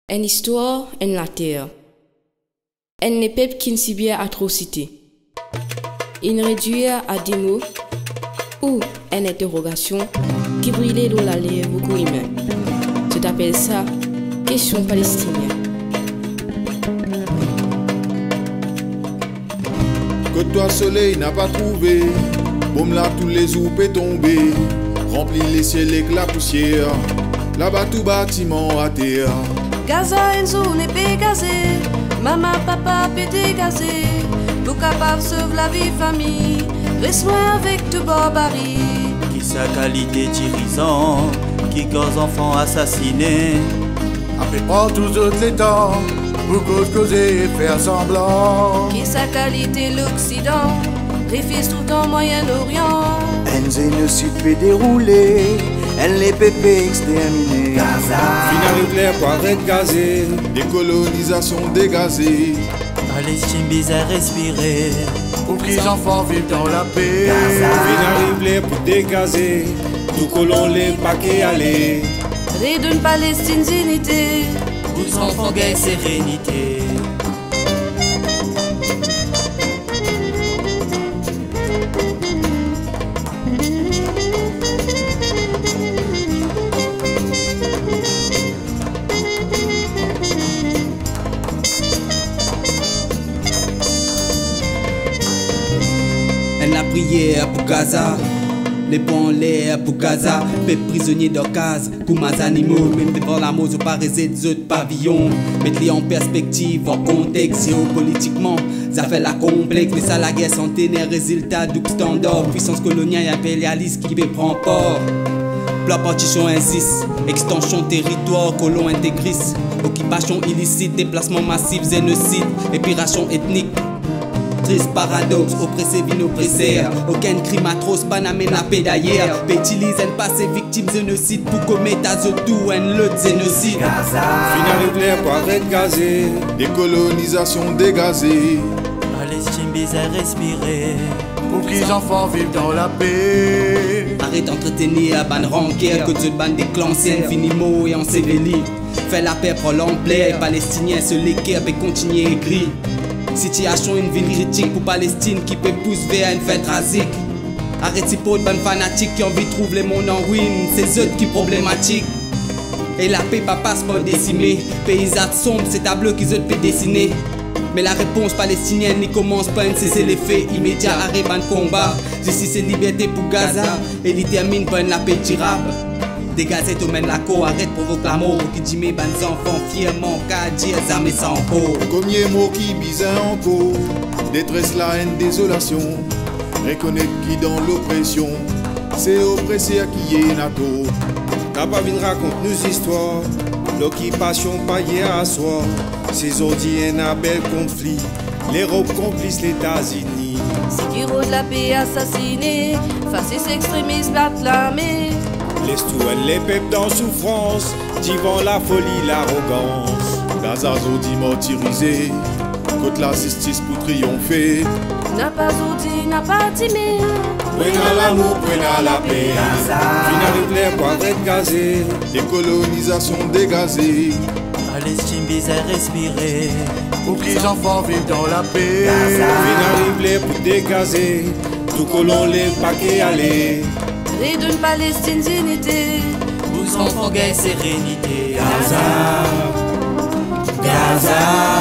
Une histoire en la terre. Un peuple qui ne subit atrocité. Une réduire à des mots ou une interrogation qui brûlait dans la lèvre beaucoup humain. Tu t'appelles ça question palestinienne. Que toi soleil n'a pas trouvé, boum là tous les jours peut tomber, remplit les ciels avec la poussière, là-bas tout bâtiment à terre. Gaza une zone épée gazée, maman papa pété gazé, pour capable sauver la vie famille, reste loin avec tout barbarie. Qui sa qualité tirisant, qui cause enfants assassinés. Après pas tous autres les temps, pour causer et faire semblant. Qui sa qualité l'Occident, refuse tout en Moyen-Orient. Un génocide peut dérouler, un les pépés exterminés. Finale clair pour arrêter gazé, décolonisation dégazée. Palestine bizarre respirer, Pour que les enfants vivent dans la paix. Finale clair pour dégazer, tout colon les paquets aller. Ré d'une Palestine unité, vous enfants gagne sérénité. La prière pour Gaza, les ponts en l'air pour Gaza, fait prisonniers d'occasion pour mes animaux, même devant la mose pas réser des autres pavillons, mettre-les en perspective, en contexte géopolitiquement, ça fait la complexe, mais ça la guerre centenaire, résultat du standard, puissance coloniale et impérialiste qui veut prendre port. Plan partition insiste, extension territoire, colon intégriste, occupation illicite, déplacement massif, génocide, épiration ethnique. Triste paradoxe, oppressé vin oppressé. Aucun crime atroce, pas n'amène la paix d'ailleurs. Pétilise un passé victime génocide pour commettre à tout un lot de génocide. Finale clair pour arrêter gazé, décolonisation dégazée. Palestine bizarre respirer, Pour que les enfants vivent dans la paix. Arrête d'entretenir ban ranquère, que Dieu ban des clans anciens, finiment et enseveli. Fait la paix pour l'ampleur, Palestiniens se l'équerre et continuer écrit. Situation une ville critique pour Palestine qui peut pousser vers une fête rasique. Arrêtez pour de bonnes fanatiques qui ont envie de trouver le monde en ruine, c'est eux qui problématiques. Et la paix pas passe pour décimer, paysage sombre, c'est tableau qu'ils ont pu dessiner. Mais la réponse palestinienne n'y commence pas à cesser les faits immédiats, arrêt de combat. Justice et liberté pour Gaza, et il termine par une la paix durable. Des gazettes au mène la co, arrête provoque la mort, qui dit mes bonnes enfants fièrement, qu'à dire armés sans peau. Combien mot qui bizarre encore, détresse, la haine, désolation. Reconnaître qui dans l'oppression, c'est oppressé à qui est nato. T'as pas vu raconte nos histoires, l'occupation pas hier à soir. Ces ordi un bel conflit, l'Europe complice les États-Unis. si héros de la paix assassiné, fascistes extrémistes battent l'armée. Laisse tout les peuples dans souffrance, divant la folie, l'arrogance. Gaza zodi martyrisé, contre la justice pour triompher. N'a pas outil, n'a pas timé. Prenez l'amour, prenez la paix. Finale clair pour arrêter gazé, décolonisation dégazée. Palestine bizarre respirer, Pour que les enfants vivent dans la paix. Finale clair pour dégazer, tout colon les paquets aller. Ré d'une Palestine unité, vous enfants gagne sérénité. Gaza, Gaza.